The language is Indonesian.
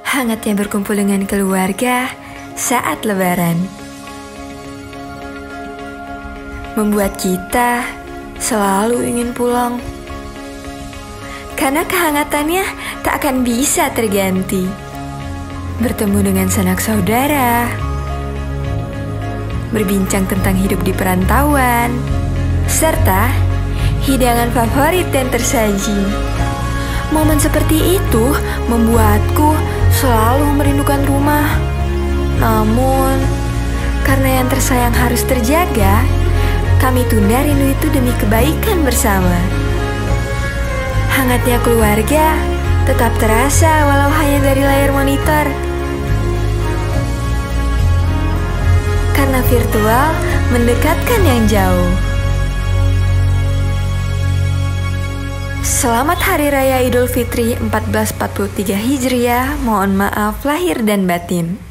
Hangatnya berkumpul dengan keluarga saat Lebaran membuat kita selalu ingin pulang, karena kehangatannya tak akan bisa terganti. Bertemu dengan sanak saudara, berbincang tentang hidup di perantauan, serta hidangan favorit dan tersaji. Momen seperti itu membuatku selalu merindukan rumah. Namun, karena yang tersayang harus terjaga, kami tunda rindu itu demi kebaikan bersama. Hangatnya keluarga tetap terasa walau hanya dari layar monitor. Karena virtual mendekatkan yang jauh. Selamat Hari Raya Idul Fitri 1443 Hijriah. Mohon maaf lahir dan batin.